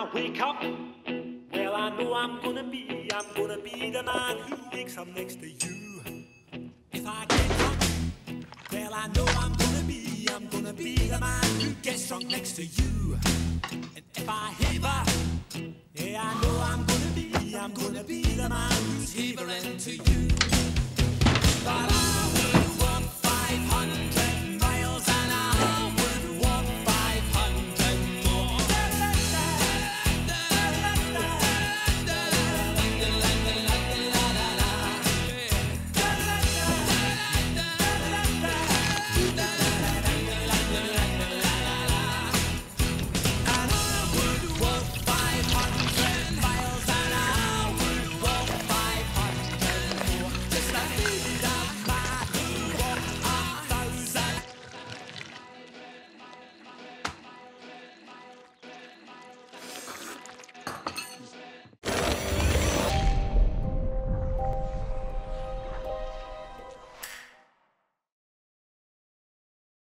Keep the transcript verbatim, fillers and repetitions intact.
I wake up, well, I know I'm gonna be, I'm gonna be the man who wakes up next to you. If I get drunk, well, I know I'm gonna be, I'm gonna be the man who gets drunk next to you. And if I heaver, yeah, I know I'm gonna be, I'm gonna be the man who's heavering to you.